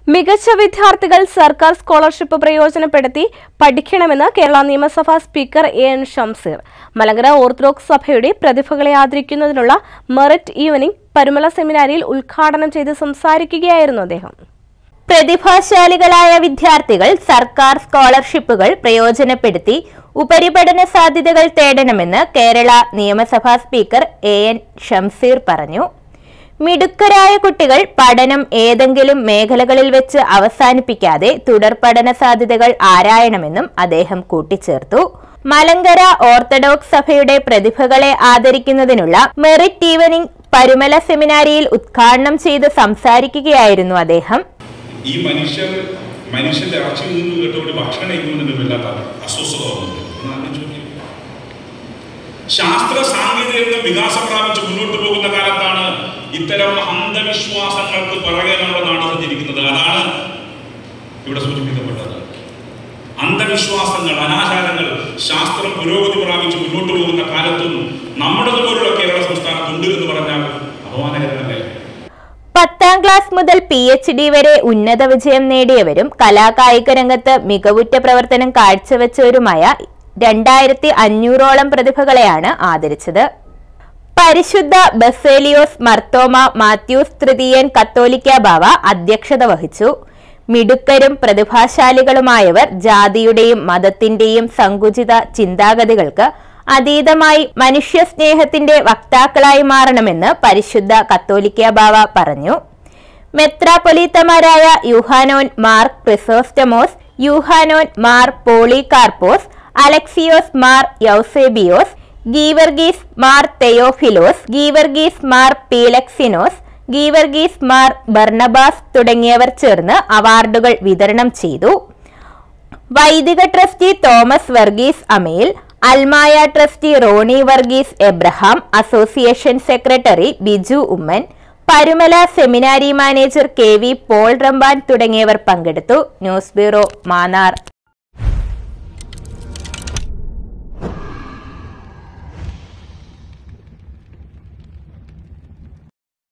മികച്ച വിദ്യാർത്ഥികൾ സർക്കാർ സ്കോളർഷിപ്പ് പ്രയോജനപ്പെടുത്തി പഠിക്കണമെന്ന് കേരള നിയമസഭാ speaker N Shamseer Malankara orthodox സഭയുടെ പ്രതിഭകളെ ആദരിക്കുന്നതിനുള്ള മെറിറ്റ് ഈവനിംഗ് പരുമല സെമിനാരിയിൽ ഉദ്ഘാടനം ചെയ്ത് സംസാരിക്കുകയായിരുന്നു അദ്ദേഹം. പ്രതിഭാശാലികളായ വിദ്യാർത്ഥികൾ സർക്കാർ സ്കോളർഷിപ്പുകൾ പ്രയോജനപ്പെടുത്തി ഉപരിപഠന സാധ്യതകൾ തേടണമെന്ന് കേരള നിയമസഭാ സ്പീക്കർ എൻ ഷംസീർ പറഞ്ഞു. മിടുക്കരായ കുട്ടികൾ പഠനം ഏതെങ്കിലും മേഖലകളിൽ വെച്ച് അവസാനിപ്പിക്കാതെ തുടർ പഠന സാധ്യതകൾ ആരായണമെന്നും അദ്ദേഹം കൂട്ടിച്ചേർത്തു. മലങ്കര ഓർത്തഡോക്സ് സഭയുടെ പ്രതിഭകളെ ആദരിക്കുന്നതിനുള്ള മെറിറ്റ് ഈവനിംഗ് പരുമല സെമിനാരിയിൽ ഉദ്ഘാടനം ചെയ്ത് സംസാരിക്കുകയായിരുന്നു അദ്ദേഹം. ഈ മനുഷ്യന്റെ അച്ഛൻ നിന്ന് കേട്ടോട് ഭക്ഷണം കഴിക്കുന്നതില്ലാത്ത അസ്വസ്ഥത ശാസ്ത്ര സാങ്കേതിക വികാസം പ്രാപിച്ച് മുന്നോട്ട് പോകുന്ന കാലത്താണ് ഇത്തരം അന്ധവിശ്വാസങ്ങൾക്ക് പുറകെ നമ്മുടെ നാട് സഞ്ചരിക്കുന്നത്. അതാണ് ഇവിടെ സൂചിപ്പിക്കപ്പെട്ടത്. അന്ധവിശ്വാസങ്ങൾ, അനാചാരങ്ങൾ ശാസ്ത്രം പുരോഗതി പ്രാപിച്ച് മുന്നോട്ട് പോകുന്ന കാലത്തും നമ്മുടേതുപോലുള്ള കേരള സംസ്ഥാനത്തുണ്ട് എന്ന് പറഞ്ഞാൽ അപമാനകരമല്ലേ? 10ാം ക്ലാസ് മുതൽ PhD വരെ ഉന്നത വിജയം നേടിയവരും കലാകായിക രംഗത്ത് മികവുറ്റ പ്രവർത്തനം കാഴ്ചവെച്ചവരുമായ 2500ഓളം പ്രതിഭകളെയാണ് ആദരിച്ചത്. പരിശുദ്ധ ബസേലിയോസ് മർത്തോമ മാത്യൂസ് തൃതീയൻ കത്തോലിക്ക ബാവ അധ്യക്ഷത വഹിച്ചു. മിടുക്കരും പ്രതിഭാശാലികളുമായവർ ജാതിയുടെയും മതത്തിന്റെയും സങ്കുചിത ചിന്താഗതികൾക്ക് അതീതമായി മനുഷ്യസ്നേഹത്തിന്റെ വക്താക്കളായി മാറണമെന്ന് പരിശുദ്ധ കത്തോലിക്ക ബാവ പറഞ്ഞു. മെത്രാപ്പൊലീത്തമാരായ യൂഹാനോൻ മാർ ക്രിസോസ്റ്റമോസ്, യൂഹാനോൻ മാർ പോളികാർപ്പോസ്, അലക്സിയോസ് മാർ യൗസേബിയോസ്, ഗീവർഗീസ് മാർ തെയോഫിലോസ്, ഗീവർഗീസ് മാർ പീലക്സിനോസ്, ഗീവർഗീസ് മാർ ബർണബാസ് തുടങ്ങിയവർ ചേർന്ന് അവാർഡുകൾ വിതരണം ചെയ്തു. വൈദിക ട്രസ്റ്റി തോമസ് വർഗീസ് അമേൽ, അൽമായ trustee Roni Varghese Abraham, association secretary Biju Oommen, Parumala seminary manager KV Paul Ramban തുടങ്ങിയവർ പങ്കെടുത്തു. News bureau, Mannar.